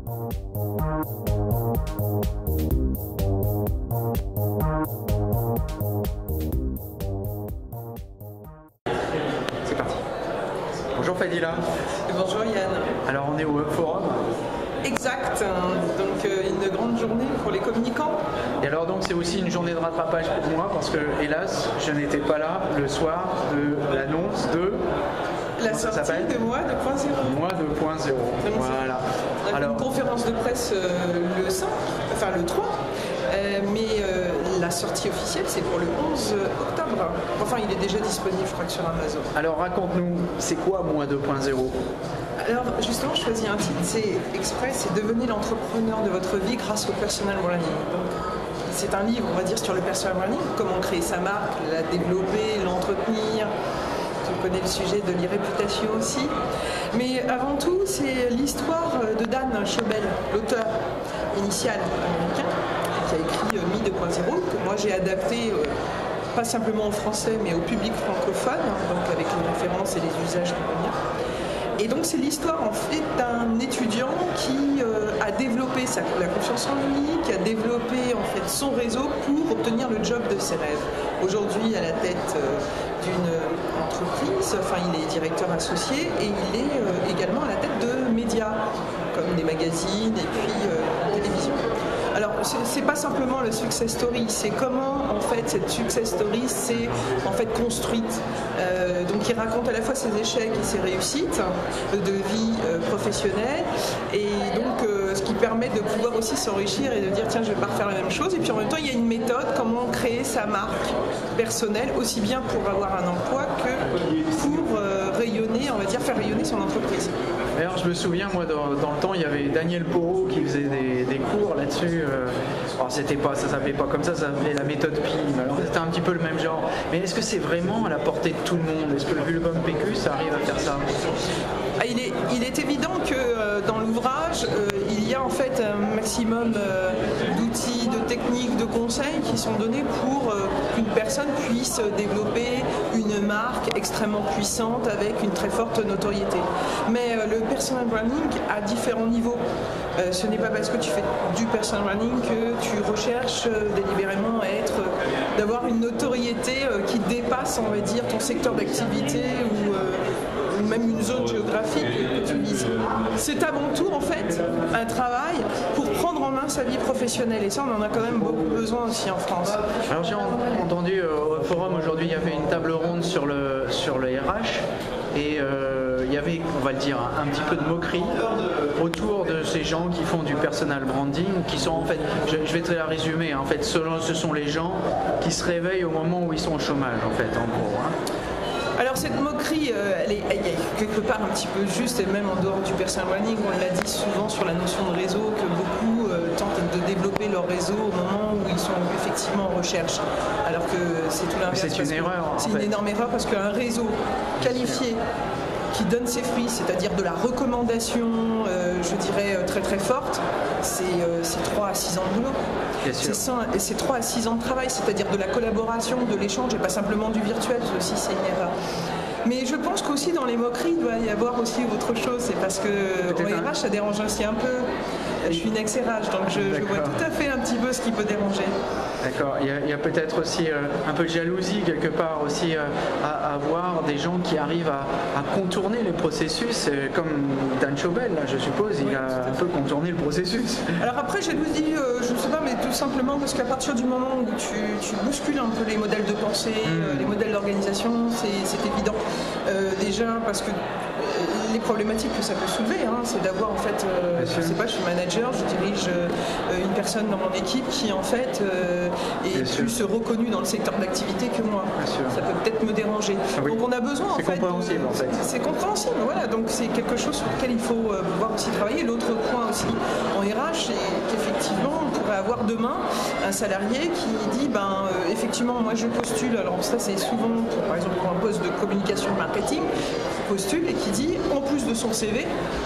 C'est parti. Bonjour Fadila. Bonjour Yann. Alors on est au Web Forum. Exact, donc une grande journée pour les communicants. Et alors donc c'est aussi une journée de rattrapage pour moi parce que hélas je n'étais pas là le soir de l'annonce de la sortie de Moi 2.0. Moi 2.0. Voilà. Alors une conférence de presse le 5, enfin le 3, mais la sortie officielle c'est pour le 11 octobre. Enfin il est déjà disponible je crois que sur Amazon. Alors raconte-nous, c'est quoi Moi 2.0? Alors justement, je choisis un titre, c'est Express, c'est devenez l'entrepreneur de votre vie grâce au personal branding. C'est un livre, on va dire, sur le personal branding, comment créer sa marque, la développer, l'entretenir. Tu connais le sujet de l'irréputation aussi. Mais avant tout, c'est l'histoire de Dan Schobel, l'auteur initial américain, qui a écrit Mi 2.0, que moi j'ai adapté pas simplement en français, mais au public francophone, donc avec les références et les usages qu'on peut dire. Et donc c'est l'histoire en fait d'un étudiant qui a développé la confiance en lui, qui a développé en fait son réseau pour obtenir le job de ses rêves. Aujourd'hui à la tête d'une entreprise, enfin il est directeur associé et il est également à la tête de médias comme des magazines et puis télévision. Alors, c'est pas simplement le success story, c'est comment en fait cette success story s'est en fait construite. Donc, il raconte à la fois ses échecs et ses réussites de vie professionnelle, et donc ce qui permet de pouvoir aussi s'enrichir et de dire tiens, je vais pas refaire la même chose. Et puis en même temps, il y a une méthode comment créer sa marque personnelle, aussi bien pour avoir un emploi que pour rayonner, on va dire faire rayonner son entreprise. D'ailleurs, je me souviens, moi, dans le temps, il y avait Daniel Porot qui faisait des cours là-dessus. Alors, ça s'appelait pas comme ça s'appelait la méthode PIM. Alors, c'était un petit peu le même genre. Mais est-ce que c'est vraiment à la portée de tout le monde? Est-ce que le Vulbum PQ, ça arrive à faire ça? Il est évident que dans l'ouvrage, il y a en fait un maximum d'outils, de techniques, de conseils qui sont donnés pour qu'une personne puisse développer une marque extrêmement puissante avec une très forte notoriété. Mais le personal branding a différents niveaux. Ce n'est pas parce que tu fais du personal branding que tu recherches délibérément à d'avoir une notoriété qui dépasse, on va dire, ton secteur d'activité ou même une zone géographique que tu vises. C'est avant tout en fait un travail pour prendre en main sa vie professionnelle, et ça on en a quand même beaucoup besoin aussi en France. Alors j'ai entendu au forum aujourd'hui, il y avait une table ronde sur le RH et il y avait, on va le dire, un petit peu de moquerie autour de ces gens qui font du personal branding, qui sont en fait, je vais te la résumer, en fait, ce sont les gens qui se réveillent au moment où ils sont au chômage, en fait, en gros. Alors cette moquerie, elle est quelque part un petit peu juste, et même en dehors du personal branding, on l'a dit souvent sur la notion de réseau, que beaucoup tentent de développer leur réseau au moment où ils sont effectivement en recherche, alors que c'est tout l'inverse. C'est une erreur. C'est une énorme erreur parce qu'un réseau qualifié qui donne ses fruits, c'est-à-dire de la recommandation, je dirais très très forte, c'est 3 à 6 ans de boulot. C'est 3 à 6 ans de travail, c'est-à-dire de la collaboration, de l'échange, et pas simplement du virtuel, aussi c'est une erreur. Mais je pense qu'aussi dans les moqueries, il doit y avoir aussi autre chose, c'est parce que au RH ça dérange aussi un peu. Je suis une ex-RH, donc je vois tout à fait un petit peu ce qui peut déranger. D'accord, il y a peut-être aussi un peu de jalousie quelque part aussi à voir des gens qui arrivent à contourner les processus, comme Dan Schobel, là, je suppose, il a un peu contourné le processus. Alors après, jalousie, je ne sais pas, mais tout simplement parce qu'à partir du moment où tu bouscules un peu les modèles de pensée, les modèles d'organisation, c'est évident. Déjà parce que les problématiques que ça peut soulever, c'est d'avoir en fait, je sais pas, je suis manager, je dirige une personne dans mon équipe qui en fait est plus reconnue dans le secteur d'activité que moi. Ça peut peut-être me déranger. Oui. Donc on a besoin en fait. C'est compréhensible en fait. C'est compréhensible, voilà. Donc c'est quelque chose sur lequel il faut pouvoir aussi travailler. L'autre point aussi en RH, c'est qu'effectivement on pourrait avoir demain un salarié qui dit effectivement moi je postule. Alors ça c'est souvent par exemple pour un poste de communication marketing, postule et qui dit en plus de son CV,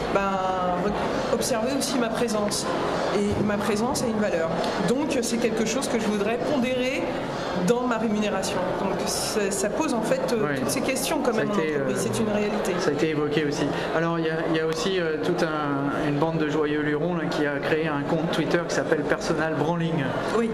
observez aussi ma présence. Et ma présence a une valeur. Donc c'est quelque chose que je voudrais pondérer dans ma rémunération. Donc ça pose en fait toutes ces questions quand même en entreprise, c'est une réalité. Ça a été évoqué aussi. Alors il y a aussi toute une bande de joyeux lurons là, qui a créé un compte Twitter qui s'appelle Personal Branding. Oui.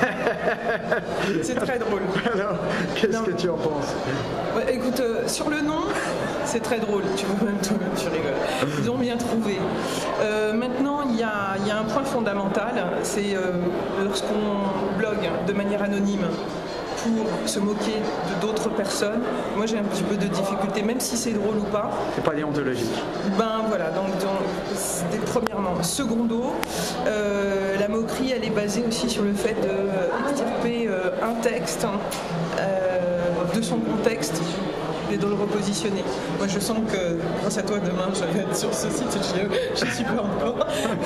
C'est très drôle. Alors, qu'est-ce que tu en penses? Ouais, écoute, sur le nom, c'est très drôle, tu vois, même toi-même tu rigoles. Ils ont bien trouvé. Maintenant, il y a un point fondamental, c'est lorsqu'on blogue de manière anonyme pour se moquer de d'autres personnes, moi j'ai un petit peu de difficulté, même si c'est drôle ou pas. C'est pas déontologique. Ben voilà, donc premièrement. Secondo, la moquerie elle est basée aussi sur le fait d'extirper un texte de son contexte et de le repositionner. Moi je sens que grâce à toi demain je vais être sur ce site, je suis pas encore.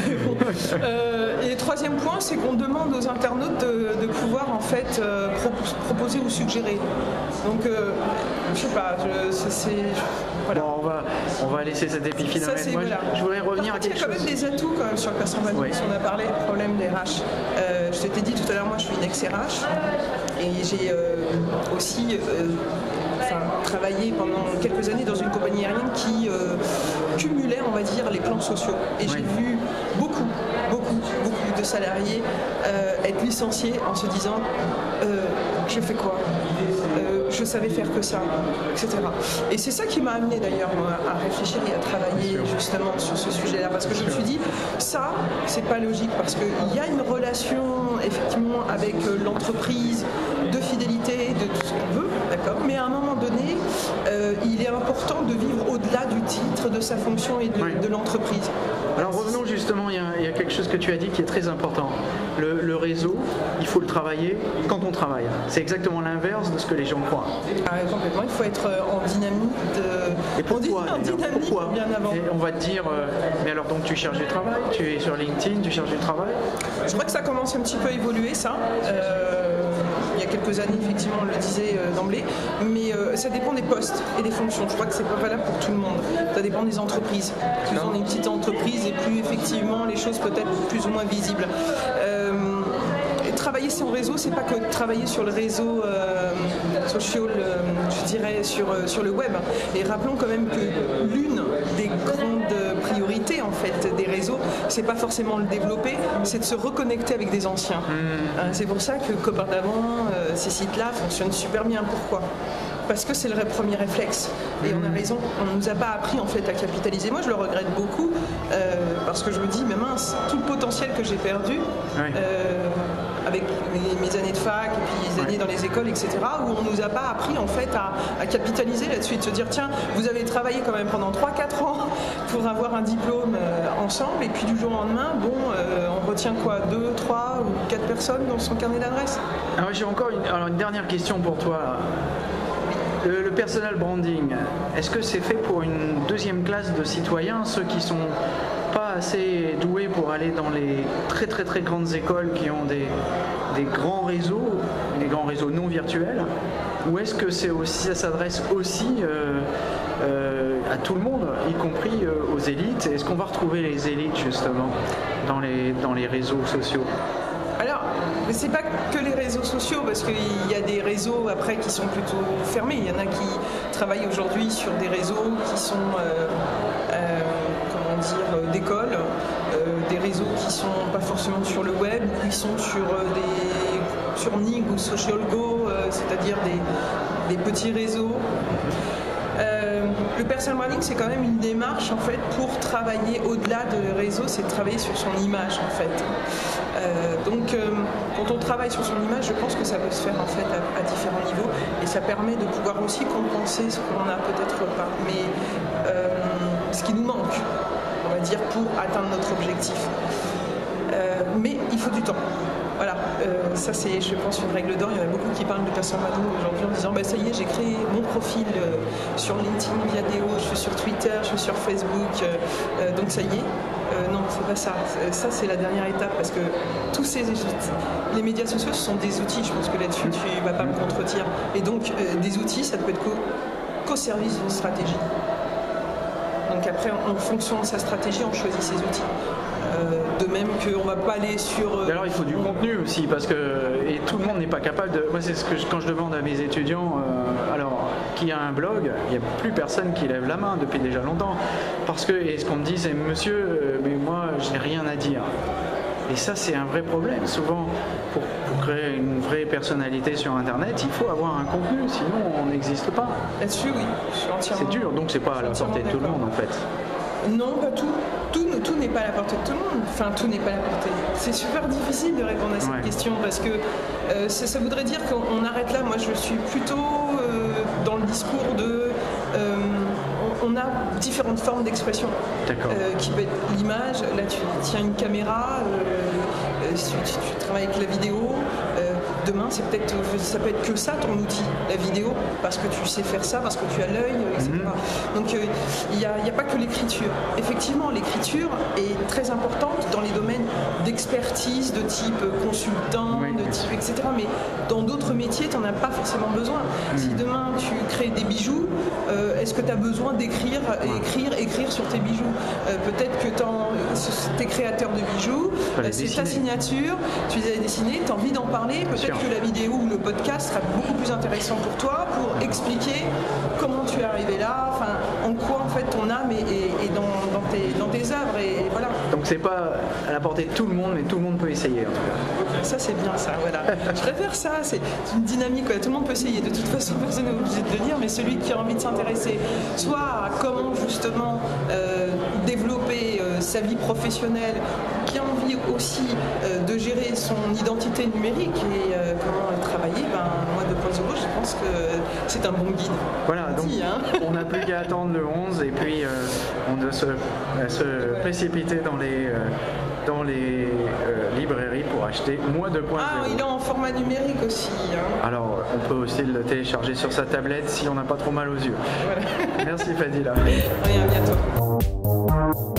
Et le troisième point, c'est qu'on demande aux internautes de pouvoir en fait proposer ou suggérer. Donc je sais pas, voilà. Bon, on va laisser cette épiphénomène. Moi, voilà. je voudrais revenir à quelque chose. Il y a quand même des atouts quand même sur le personal branding. Si on a parlé du problème des RH. Je t'ai dit tout à l'heure, moi je suis une ex-RH et j'ai aussi travaillé pendant quelques années dans une compagnie aérienne qui cumulait, on va dire, les plans sociaux. Et j'ai vu beaucoup de salariés être licenciés en se disant je fais quoi, je savais faire que ça, etc. Et c'est ça qui m'a amené d'ailleurs à réfléchir et à travailler justement sur ce sujet-là, parce que je me suis dit ça c'est pas logique, parce qu'il y a une relation effectivement avec l'entreprise de fidélité, de tout ce qu'on veut, d'accord, mais à un moment donné il est important de vivre au-delà du titre, de sa fonction et de l'entreprise. Alors revenons justement, il y a quelque chose que tu as dit qui est très important. Le réseau, il faut le travailler quand on travaille. C'est exactement l'inverse de ce que les gens croient. Ah, complètement, il faut être en dynamique. Et pourquoi, pourquoi bien avant. Et on va te dire, mais alors donc tu cherches du travail, tu es sur LinkedIn, tu cherches du travail? Je crois que ça commence un petit peu à évoluer ça. Il y a quelques années, effectivement, on le disait d'emblée, mais ça dépend des postes et des fonctions. Je crois que c'est pas valable pour tout le monde. Ça dépend des entreprises. Plus on est une petite entreprise et plus effectivement les choses peuvent être plus ou moins visibles. Travailler son réseau, c'est pas que travailler sur le réseau social, je dirais sur le web. Et rappelons quand même que l'une des grandes priorités en fait des réseaux, c'est pas forcément le développer, c'est de se reconnecter avec des anciens. C'est pour ça que Copains d'avant, ces sites-là fonctionnent super bien. Pourquoi ? Parce que c'est le premier réflexe. Et on a raison, on ne nous a pas appris en fait à capitaliser. Moi je le regrette beaucoup parce que je me dis, mais mince, tout le potentiel que j'ai perdu avec mes années de fac et puis les années dans les écoles, etc., où on ne nous a pas appris en fait à capitaliser là-dessus, de se dire tiens, vous avez travaillé quand même pendant 3-4 ans pour avoir un diplôme ensemble, et puis du jour au lendemain, on retient quoi, 2, 3 ou 4 personnes dans son carnet d'adresse. Alors j'ai encore une dernière question pour toi. Le personal branding, est-ce que c'est fait pour une deuxième classe de citoyens, ceux qui sont pas assez doués pour aller dans les très très très grandes écoles qui ont des grands réseaux non virtuels, ou est-ce que ça s'adresse aussi à tout le monde, y compris aux élites? Est-ce qu'on va retrouver les élites justement dans les réseaux sociaux? Alors, mais c'est pas que les réseaux sociaux, parce qu'il y a des réseaux après qui sont plutôt fermés. Il y en a qui travaillent aujourd'hui sur des réseaux qui sont, d'écoles, des réseaux qui sont pas forcément sur le web, qui sont sur Ning ou SocialGo, c'est-à-dire des petits réseaux. Le personal branding, c'est quand même une démarche en fait pour travailler au-delà de réseau, c'est de travailler sur son image en fait. Donc quand on travaille sur son image, je pense que ça peut se faire en fait à différents niveaux, et ça permet de pouvoir aussi compenser ce qu'on n'a peut-être pas, mais ce qui nous manque, on va dire, pour atteindre notre objectif. Mais il faut du temps. Voilà, ça c'est, je pense, une règle d'or. Il y en a beaucoup qui parlent de personal branding aujourd'hui en disant ça y est, j'ai créé mon profil sur LinkedIn, Viadeo, je suis sur Twitter, je suis sur Facebook, donc ça y est. Non, c'est pas ça. Ça c'est la dernière étape, parce que tous les médias sociaux, ce sont des outils. Je pense que là-dessus tu vas pas me contredire. Et donc des outils, ça ne peut être qu'au service d'une stratégie. Donc donc après, en fonction de sa stratégie, on choisit ses outils. De même qu'on ne va pas aller sur... Alors il faut du contenu aussi, parce que et tout le monde n'est pas capable de... Moi c'est ce que quand je demande à mes étudiants, alors qui a un blog, il n'y a plus personne qui lève la main depuis déjà longtemps. Parce que, et ce qu'on me dit c'est, monsieur, mais moi je n'ai rien à dire. Et ça c'est un vrai problème. Souvent, pour créer une vraie personnalité sur Internet, il faut avoir un contenu, sinon on n'existe pas. Là-dessus, oui, je suis entièrement... C'est dur, donc c'est pas à la portée de tout le monde en fait. Non, pas tout. Tout n'est pas à la portée de tout le monde. Enfin, tout n'est pas à la portée. C'est super difficile de répondre à cette question parce que ça voudrait dire qu'on arrête là. Moi, je suis plutôt dans le discours de... on a différentes formes d'expression. Qui peut être l'image. Là, tu tiens une caméra. Tu travailles avec la vidéo. Demain, ça peut être que ça ton outil, la vidéo, parce que tu sais faire ça, parce que tu as l'œil, etc. Donc il n'y a pas que l'écriture. Effectivement, l'écriture est très importante dans les domaines d'expertise, de type consultant, de type etc. Mais dans d'autres métiers, tu n'en as pas forcément besoin. Si demain tu crées des bijoux, est-ce que tu as besoin d'écrire, écrire sur tes bijoux? Peut-être que tu es créateur de bijoux, c'est ta signature, tu les as dessinés, tu as envie d'en parler, peut-être que la vidéo ou le podcast sera beaucoup plus intéressant pour toi pour expliquer comment tu es arrivé là, enfin, en quoi en fait ton âme est dans tes œuvres et voilà. Donc c'est pas à la portée de tout le monde, mais tout le monde peut essayer en tout cas. Ça c'est bien ça, voilà. Je préfère ça, c'est une dynamique, tout le monde peut essayer. De toute façon, personne n'est obligé de le dire, mais celui qui a envie de s'intéresser soit à comment justement développer sa vie professionnelle, qui a envie aussi de gérer son identité numérique et comment travailler, moi 2.0, je pense que c'est un bon guide. Voilà, donc on n'a plus qu'à attendre le 11 et puis on doit se précipiter dans les librairies pour acheter Moi 2.0. Ah, il est en format numérique aussi. Alors, on peut aussi le télécharger sur sa tablette si on n'a pas trop mal aux yeux. Voilà. Merci Fadila. Rien, à bientôt.